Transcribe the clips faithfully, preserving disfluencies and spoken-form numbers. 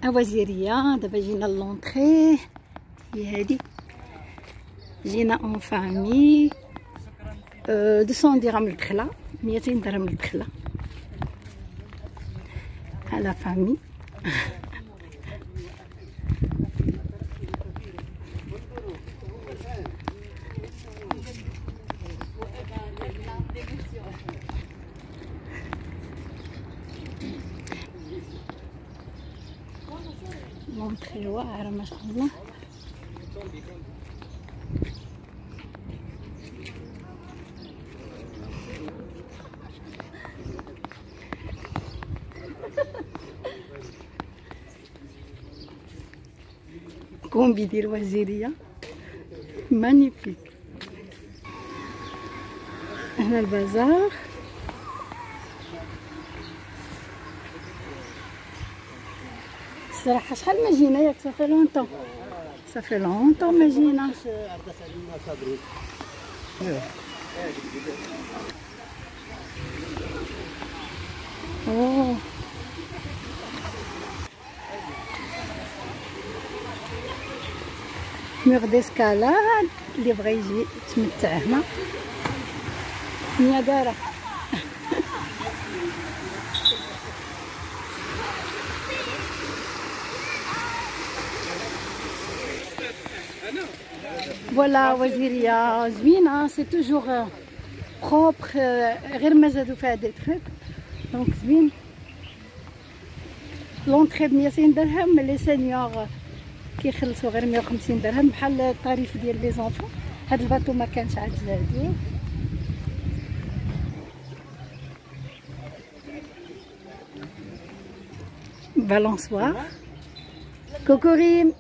وزيرية. دابا جينا لونطري هي هادي، جينا اون فامي. دوسون درهم الدخله، ميتين درهم الدخله على فامي. لونطري واعره ما شاء الله. كومبي ديال وزيرية مانيفيك. هنا البازار. الصراحه شحال ما جينا ياك، صافي لونطون صافي لونطون ما جينا. اوه ميغ ديسكالاد اللي بغى يجي يتمتع هنا. نياغارا. فوالا وزيرية زوينة، سي توجور بروبر، غير ما زادو فيها دي تروك دونك زوين. لونطري بميتين درهم، لي سينيور كيخلصوا غير مية وخمسين درهم بحال الطريف ديال لي زونفون. هاد الباطو ما كانش عاد زادوه. بالونسوار. كوكوريم.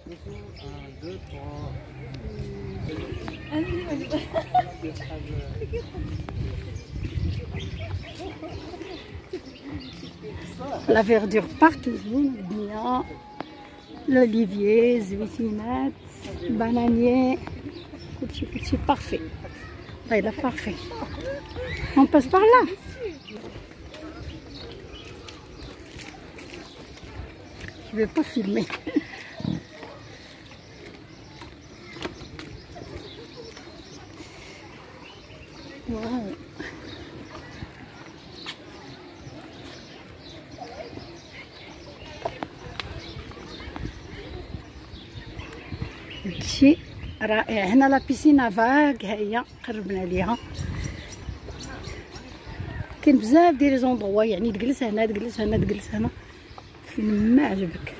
لا فيردور بارتو زوين، البنيه، l'olivier, زويتينات، bananier, كلشي كلشي بارفي. طيب بارفي. On passe par là. Je vais pas filmer. Wow. هادشي رائع. هنا لا بيسينا فاك، ها هي قربنا ليها. كاين بزاف ديال لي زوندروا، يعني تجلس هنا تجلس هنا تجلس هنا فين ما عجبك.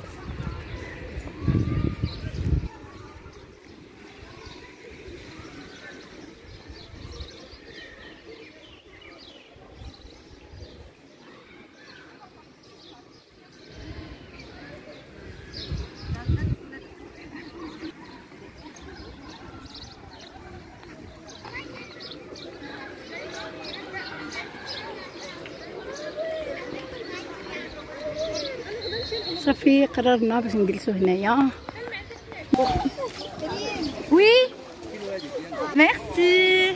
صافي قررنا باش نجلسوا هنايا. وي ميرسي.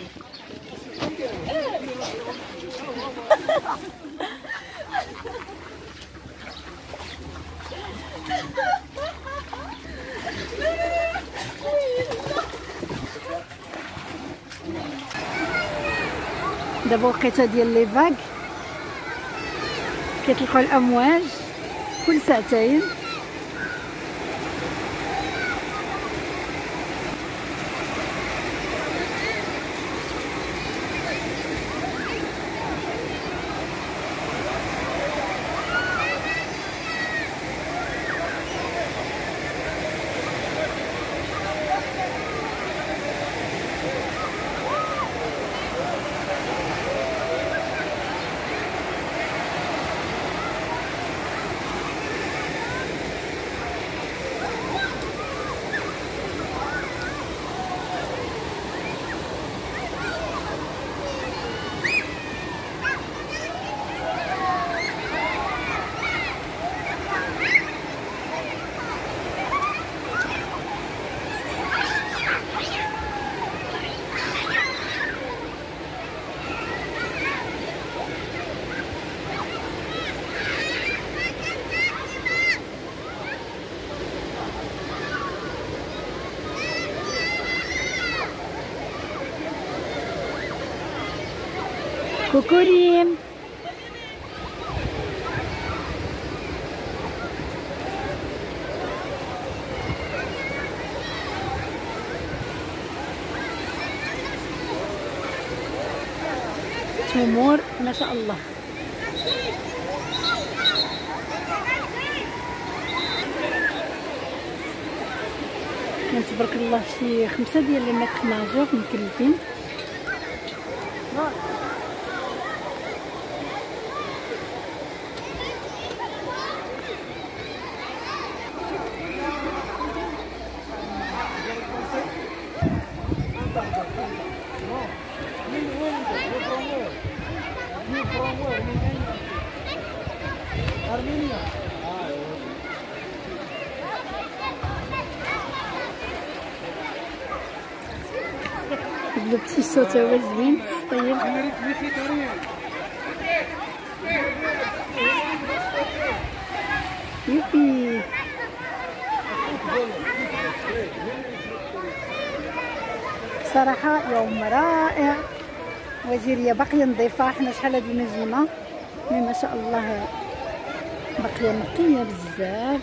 دابا وقيته ديال لي فاغ، كيطلقوا الامواج كل ساعتين. كوكو ريم. تمور ما شاء الله. كاين تبارك الله شي خمسة ديال لي ماتر ناجور مكلفين. لو بتي سو تا هو زوين طيب. يوبي صراحة يوم رائع. وزيرية باقية نظيفة، حنا شحال هادي ما جينا مي ما شاء الله باقية نقية بزاف.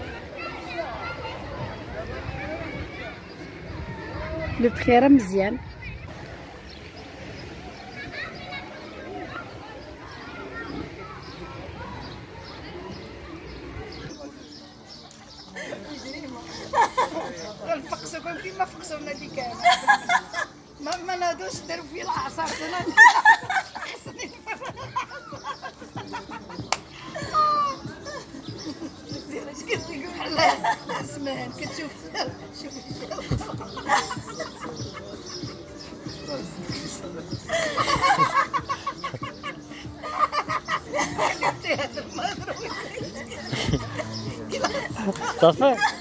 لو بخيرة مزيان. نفقسوكم كيما فقسونا اللي كان ما ما نادوش داروا فيه العصار انا خصني زين اش كتقول بحال اسمان كتشوف شوف صافي